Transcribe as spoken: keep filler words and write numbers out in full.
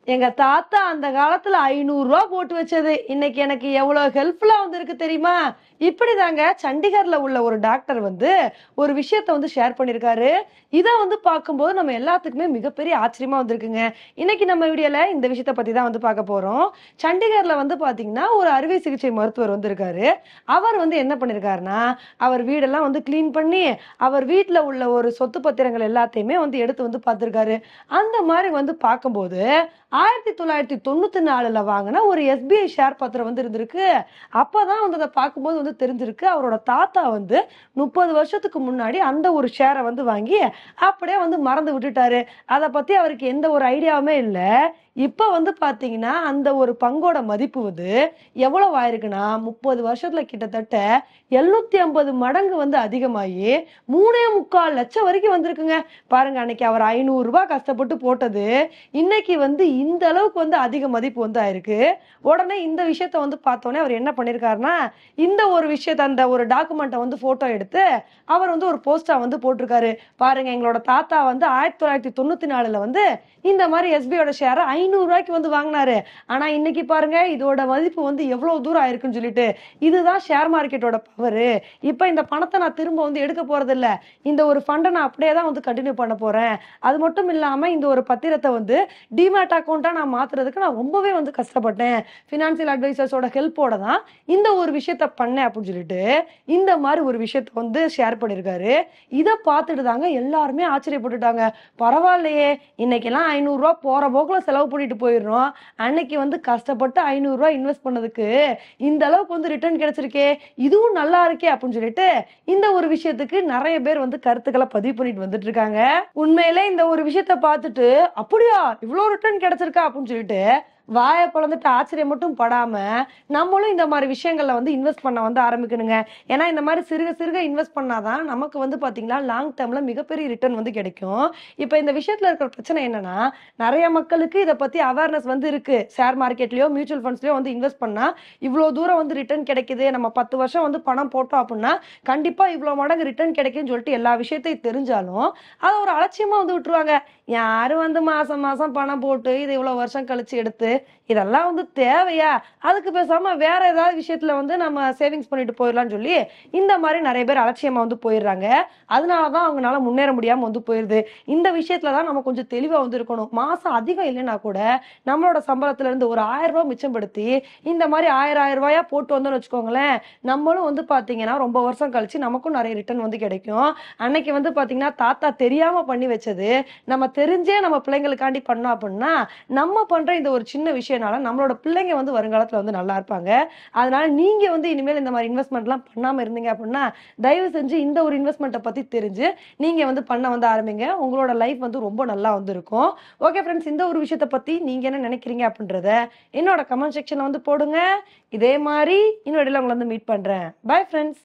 எங்க தாத்தா அந்த காலத்துல ஐநூறு ரூபாய் போட்டு வச்சது இன்னைக்கு எனக்கு எவ்வளவு ஹெல்ப்ஃபுல்லா வந்திருக்கு தெரியுமா? இப்படிதாங்க சண்டிகர்ல உள்ள ஒரு டாக்டர் வந்து ஒரு விஷயத்த வந்து ஷேர் பண்ணியிருக்காரு. இத வந்து பார்க்கும்போது நம்ம எல்லாத்துக்குமே மிகப்பெரிய ஆச்சரியமா வந்திருக்குங்க. இன்னைக்கு நம்ம வீடியோல இந்த விஷயத்த பத்தி தான் வந்து பார்க்க போறோம். சண்டிகர்ல வந்து பார்த்தீங்கன்னா, ஒரு அறுவை சிகிச்சை மருத்துவர் வந்திருக்காரு. அவர் வந்து என்ன பண்ணியிருக்காருன்னா, அவர் வீடெல்லாம் வந்து கிளீன் பண்ணி, அவர் வீட்ல உள்ள ஒரு சொத்து பத்திரங்கள் எல்லாத்தையுமே வந்து எடுத்து வந்து பார்த்திருக்காரு. அந்த மாரி வந்து பார்க்கும்போது ஆயிரத்து தொள்ளாயிரத்து தொண்ணூற்று நான்குல வாங்குன ஒரு எஸ்பிஐ ஷேர் பத்திரம் வந்து இருந்திருக்கு. அப்பதான் வந்து அத பார்க்கும்போது வந்து தெரிஞ்சிருக்கு. அவரோட தாத்தா வந்து முப்பது வருஷத்துக்கு முன்னாடி அந்த ஒரு ஷேர வந்து வாங்கி, அப்படியே வந்து மறந்து விட்டுட்டாரு. அத பத்தி அவருக்கு எந்த ஒரு ஐடியாவுமே இல்ல. இப்ப வந்து பார்த்தீங்கன்னா, அந்த ஒரு பங்கோட மதிப்பு வந்து எவ்வளவு ஆயிருக்குன்னா, முப்பது வருஷத்துல கிட்டத்தட்ட எழுநூற்று ஐம்பது மடங்கு வந்து அதிகமாகி மூன்று புள்ளி ஐந்து லட்சம் வரைக்கும் வந்திருக்குங்க. பாருங்க அன்னைக்கு அவர் ஐநூறு ரூபாய் கஷ்டப்பட்டு போட்டது, இன்னைக்கு வந்து இந்த அளவுக்கு வந்து அதிக மதிப்பு வந்து ஆயிருக்கு. உடனே இந்த விஷயத்த வந்து பார்த்தோனே அவர் என்ன பண்ணியிருக்காருன்னா, இந்த ஒரு விஷயத்த அந்த ஒரு டாக்குமெண்ட்ட வந்து ஃபோட்டோ எடுத்து, அவர் வந்து ஒரு போஸ்ட்டா வந்து போட்டிருக்காரு. பாருங்க எங்களோட தாத்தா வந்து ஆயிரத்து தொள்ளாயிரத்து தொண்ணூற்று நான்குல வந்து இந்த மாரி எஸ்பிஐயோட ஷேர ஐநூறு ரூபாய்க்கு வந்து வாங்குனாரு. ஆனா இன்னைக்கு பாருங்க இதோட மதிப்பு வந்து எவ்வளவு தூரம் ஆயிருக்குன்னு சொல்லிட்டு. இதுதான் ஷேர் மார்க்கெட்டோட பவரு. இப்ப இந்த பணத்த நான் திரும்ப வந்து எடுக்க போறதில்ல. இந்த ஒரு ஃபண்ட நான் அப்படியே தான் வந்து கன்டின்யூ பண்ண போறேன். அது மட்டும் இல்லாம இந்த ஒரு பத்திரத்த வந்து டிமேட் அக்கவுண்டா நான் மாத்துறதுக்கு நான் ரொம்பவே வந்து கஷ்டப்பட்டேன். ஃபினான்சியல் அட்வைசர்ஸோட ஹெல்ப்போட தான் இந்த ஒரு விஷயத்த பண்ணேன் அப்படின்னு சொல்லிட்டு, இந்த மாரி ஒரு விஷயத்த வந்து ஷேர் பண்ணியிருக்காரு. இத பார்த்துட்டு தாங்க எல்லாருமே ஆச்சரியப்பட்டுட்டாங்க. பரவாயில்லையே! இன்னைக்கெல்லாம் ஐநூறு ரூபாய் போற போக்குல செலவு பண்ணிட்டு போயிடுறோம். அன்னைக்கு வந்து கஷ்டப்பட்டு ஐநூறு ரூபாய் இன்வெஸ்ட் பண்ணதுக்கு இந்த அளவுக்கு வந்து ரிட்டர்ன் கிடைச்சிருக்கே! இதுவும் நல்லா இருக்கே! அப்படின்னு சொல்லிட்டு இந்த ஒரு விஷயத்துக்கு நெறைய பேர் வந்து கருத்துக்கள பதிவு பண்ணிட்டு வந்துட்டு இருக்காங்க. உண்மையிலே இந்த ஒரு விஷயத்த பார்த்துட்டு, "அப்படியா! இவ்ளோ ரிட்டர்ன் கிடைச்சிருக்கா?" அப்படின்னு சொல்லிட்டு வாய பொளந்துட்டு ஆச்சரியம் மட்டும் படாம, நம்மளும் இந்த மாரி விஷயங்கள்ல வந்து இன்வெஸ்ட் பண்ண வந்து ஆரம்பிக்கணுங்க. ஏன்னா இந்த மாரி சிறுக சிறுக இன்வெஸ்ட் பண்ணா தான் நமக்கு வந்து பார்த்தீங்கன்னா, லாங் டர்ம்ல மிகப்பெரிய ரிட்டர்ன் வந்து கிடைக்கும். இப்ப இந்த விஷயத்துல இருக்கிற பிரச்சனை என்னன்னா, நெறைய மக்களுக்கு இத பத்தி அவேர்னஸ் வந்து இருக்கு. ஷேர் மார்க்கெட்லயோ, மியூச்சுவல் ஃபண்ட்ஸ்லயோ வந்து இன்வெஸ்ட் பண்ணா, இவ்ளோ தூரம் வந்து ரிட்டர்ன் கிடைக்குது. நம்ம பத்து வருஷம் வந்து பணம் போட்டோம் அப்புட்ன்னா, கண்டிப்பா இவ்ளோ மடங்கு ரிட்டர்ன் கிடைக்கும்னு சொல்லிட்டு எல்லா விஷயத்தையும் தெரிஞ்சாலும், அத ஒரு அலட்சியமா வந்து விட்டுருவாங்க. யாரு வந்து மாசம் மாசம் பணம் போட்டு, இத இவ்ளோ வருஷம் கழிச்சு எடுத்து, இதெல்லாம் வந்து தேவையா? அதுக்கு பேசாம வேற ஏதாவது விஷயத்துல வந்து நம்ம சேவிங்ஸ் பண்ணிட்டு போயிரலாம்னு சொல்லி, இந்த மாரி நெறைய பேர் அலட்சியமா வந்து போயிர்றாங்க. அதனால தான் அவங்கனால முன்னேற முடியாம வந்து போயிருது. இந்த விஷயத்துல தான் நம்ம கொஞ்சம் தெளிவா வந்து இருக்கணும். மாசம் அதிகம் இல்லைன்னா கூட, நம்மளோட சம்பளத்துல இருந்து ஒரு ரூ. ஆயிரம் மிச்சப்படுத்தி, இந்த மாரி ஆயிரம் ஆயிரம் ரூபாயா போட்டு வந்தோம்னு வச்சுக்கோங்களேன், நம்மளும் வந்து பார்த்தீங்கன்னா, ரொம்ப வருஷம் கழிச்சு நமக்கும் நெறைய ரிட்டர்ன் வந்து கிடைக்கும். அன்னைக்கு வந்து பார்த்தீங்கன்னா, தாத்தா தெரியாம பண்ணி வச்சது, நம்ம தெரிஞ்சே நம்ம பிள்ளைங்களுக்காண்டி பண்ணோம் அப்புட்ன்னா, நம்ம பண்ற இந்த ஒரு சின்ன விஷயம்னால நம்மளோட பிள்ளைங்க வந்து வருங்காலத்துல வந்து நல்லா இருப்பாங்க. அதனால நீங்க வந்து இனிமேல் இந்த மாரி இன்வெஸ்ட்மென்ட்லாம் பண்ணாம இருந்தீங்க அப்புட்ன்னா, தயவு செஞ்சு இந்த ஒரு இன்வெஸ்ட்மென்ட்ட பத்தி தெரிஞ்சு, நீங்க வந்து பண்ண வந்து ஆரம்பிங்க. உங்களோட லைஃப் வந்து ரொம்ப நல்லா வந்து இருக்கும். ஓகே ஃபிரெண்ட்ஸ், இந்த ஒரு விஷயத்த பத்தி நீங்க என்ன நினைக்கிறீங்க அப்படின்றத என்னோட கமெண்ட் செக்ஷன்ல வந்து போடுங்க. இதே மாரி இன்னொரு வீடியோல உங்கள வந்து மீட் பண்றேன். Bye friends.